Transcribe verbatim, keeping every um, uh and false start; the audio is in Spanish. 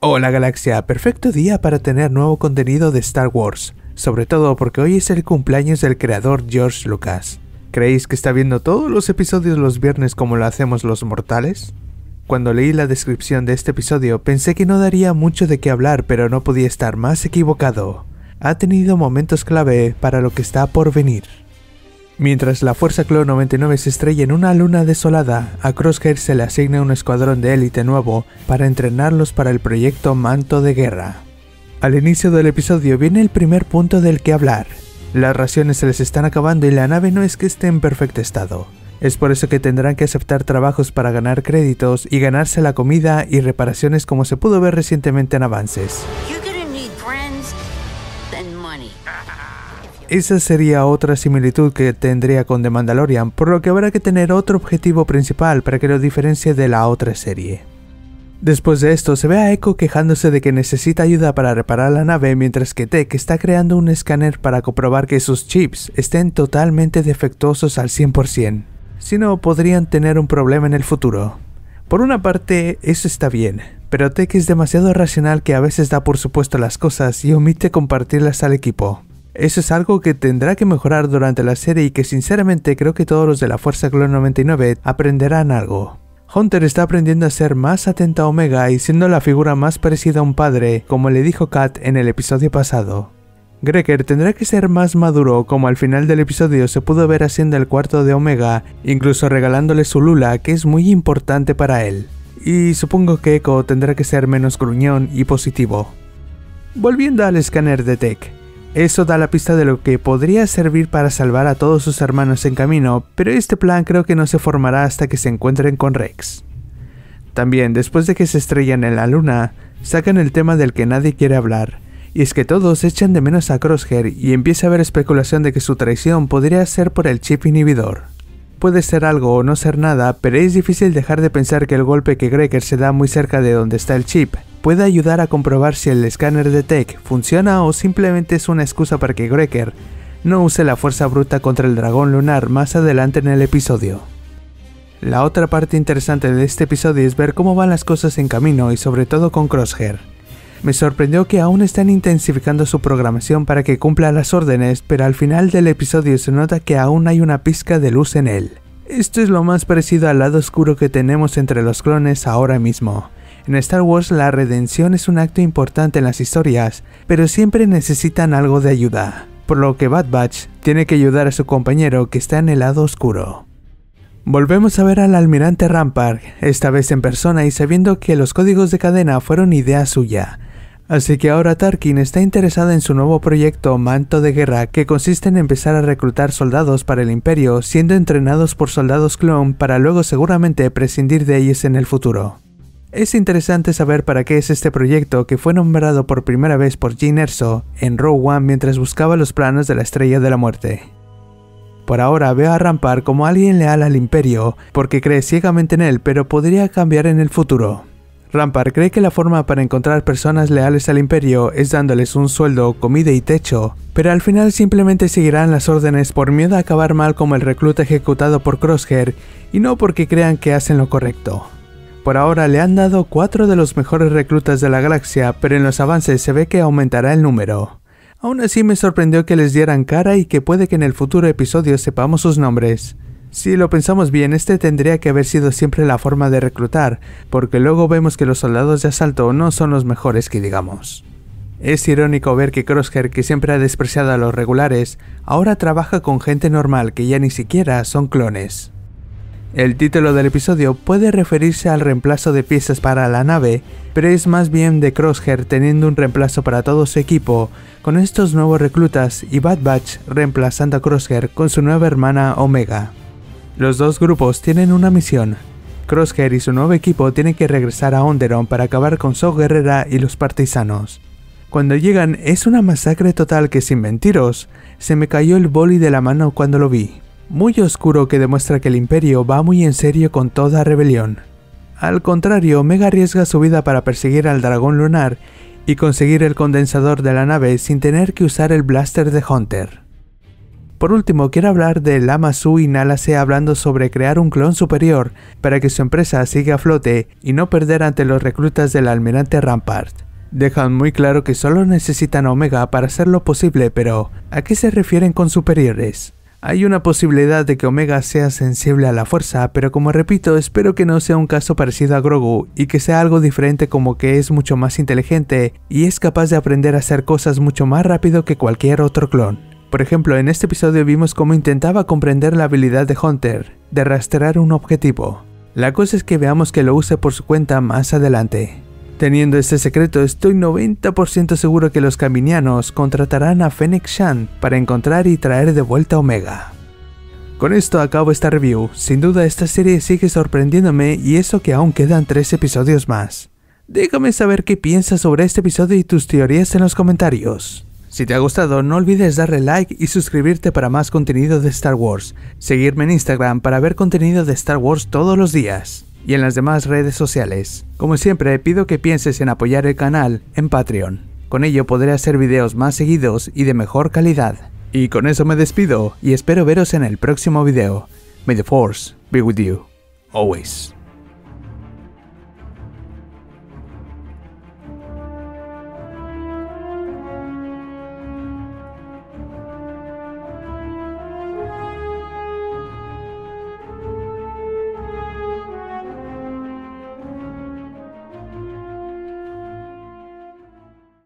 Hola galaxia, perfecto día para tener nuevo contenido de Star Wars, sobre todo porque hoy es el cumpleaños del creador George Lucas. ¿Creéis que está viendo todos los episodios los viernes como lo hacemos los mortales? Cuando leí la descripción de este episodio pensé que no daría mucho de qué hablar, pero no podía estar más equivocado. Ha tenido momentos clave para lo que está por venir. Mientras la Fuerza Clone noventa y nueve se estrella en una luna desolada, a Crosshair se le asigna un escuadrón de élite nuevo para entrenarlos para el proyecto Manto de Guerra. Al inicio del episodio viene el primer punto del que hablar. Las raciones se les están acabando y la nave no es que esté en perfecto estado. Es por eso que tendrán que aceptar trabajos para ganar créditos y ganarse la comida y reparaciones, como se pudo ver recientemente en avances. Esa sería otra similitud que tendría con The Mandalorian, por lo que habrá que tener otro objetivo principal para que lo diferencie de la otra serie. Después de esto se ve a Echo quejándose de que necesita ayuda para reparar la nave, mientras que Tech está creando un escáner para comprobar que sus chips estén totalmente defectuosos al cien por ciento, si no podrían tener un problema en el futuro. Por una parte eso está bien, pero Tech es demasiado racional que a veces da por supuesto las cosas y omite compartirlas al equipo. Eso es algo que tendrá que mejorar durante la serie y que sinceramente creo que todos los de la Fuerza Clone noventa y nueve aprenderán algo. Hunter está aprendiendo a ser más atenta a Omega y siendo la figura más parecida a un padre, como le dijo Kat en el episodio pasado. Wrecker tendrá que ser más maduro, como al final del episodio se pudo ver haciendo el cuarto de Omega, incluso regalándole su Lula, que es muy importante para él. Y supongo que Echo tendrá que ser menos gruñón y positivo. Volviendo al escáner de Tech. Eso da la pista de lo que podría servir para salvar a todos sus hermanos en camino, pero este plan creo que no se formará hasta que se encuentren con Rex. También, después de que se estrellan en la luna, sacan el tema del que nadie quiere hablar, y es que todos echan de menos a Crosshair y empieza a haber especulación de que su traición podría ser por el chip inhibidor. Puede ser algo o no ser nada, pero es difícil dejar de pensar que el golpe que Wrecker se da muy cerca de donde está el chip puede ayudar a comprobar si el escáner de Tech funciona o simplemente es una excusa para que Wrecker no use la fuerza bruta contra el dragón lunar más adelante en el episodio. La otra parte interesante de este episodio es ver cómo van las cosas en camino y sobre todo con Crosshair. Me sorprendió que aún están intensificando su programación para que cumpla las órdenes, pero al final del episodio se nota que aún hay una pizca de luz en él. Esto es lo más parecido al lado oscuro que tenemos entre los clones ahora mismo. En Star Wars la redención es un acto importante en las historias, pero siempre necesitan algo de ayuda, por lo que Bad Batch tiene que ayudar a su compañero que está en el lado oscuro. Volvemos a ver al almirante Rampart, esta vez en persona y sabiendo que los códigos de cadena fueron idea suya. Así que ahora Tarkin está interesada en su nuevo proyecto Manto de Guerra, que consiste en empezar a reclutar soldados para el Imperio, siendo entrenados por soldados clone para luego seguramente prescindir de ellos en el futuro. Es interesante saber para qué es este proyecto, que fue nombrado por primera vez por Jyn Erso en Rogue One mientras buscaba los planos de la Estrella de la Muerte. Por ahora veo a Rampart como alguien leal al Imperio, porque cree ciegamente en él, pero podría cambiar en el futuro. Rampart cree que la forma para encontrar personas leales al Imperio es dándoles un sueldo, comida y techo, pero al final simplemente seguirán las órdenes por miedo a acabar mal como el recluta ejecutado por Crosshair, y no porque crean que hacen lo correcto. Por ahora le han dado cuatro de los mejores reclutas de la galaxia, pero en los avances se ve que aumentará el número. Aún así me sorprendió que les dieran cara y que puede que en el futuro episodio sepamos sus nombres. Si lo pensamos bien, este tendría que haber sido siempre la forma de reclutar, porque luego vemos que los soldados de asalto no son los mejores que digamos. Es irónico ver que Crosshair, que siempre ha despreciado a los regulares, ahora trabaja con gente normal que ya ni siquiera son clones. El título del episodio puede referirse al reemplazo de piezas para la nave, pero es más bien de Crosshair teniendo un reemplazo para todo su equipo, con estos nuevos reclutas y Bad Batch reemplazando a Crosshair con su nueva hermana Omega. Los dos grupos tienen una misión. Crosshair y su nuevo equipo tienen que regresar a Onderon para acabar con Saw Gerrera y los partisanos. Cuando llegan es una masacre total que, sin mentiros, se me cayó el boli de la mano cuando lo vi. Muy oscuro, que demuestra que el Imperio va muy en serio con toda rebelión. Al contrario, Omega arriesga su vida para perseguir al dragón lunar y conseguir el condensador de la nave sin tener que usar el blaster de Hunter. Por último, quiero hablar de Lama Su y Nala Se hablando sobre crear un clon superior para que su empresa siga a flote y no perder ante los reclutas del almirante Rampart. Dejan muy claro que solo necesitan a Omega para hacerlo posible, pero ¿a qué se refieren con superiores? Hay una posibilidad de que Omega sea sensible a la fuerza, pero como repito, espero que no sea un caso parecido a Grogu y que sea algo diferente, como que es mucho más inteligente y es capaz de aprender a hacer cosas mucho más rápido que cualquier otro clon. Por ejemplo, en este episodio vimos cómo intentaba comprender la habilidad de Hunter, de rastrear un objetivo. La cosa es que veamos que lo use por su cuenta más adelante. Teniendo este secreto, estoy noventa por ciento seguro que los Kaminianos contratarán a Fennec Shand para encontrar y traer de vuelta a Omega. Con esto acabo esta review. Sin duda esta serie sigue sorprendiéndome y eso que aún quedan tres episodios más. Déjame saber qué piensas sobre este episodio y tus teorías en los comentarios. Si te ha gustado, no olvides darle like y suscribirte para más contenido de Star Wars. Seguirme en Instagram para ver contenido de Star Wars todos los días. Y en las demás redes sociales. Como siempre, pido que pienses en apoyar el canal en Patreon. Con ello podré hacer videos más seguidos y de mejor calidad. Y con eso me despido y espero veros en el próximo video. May the Force be with you, always.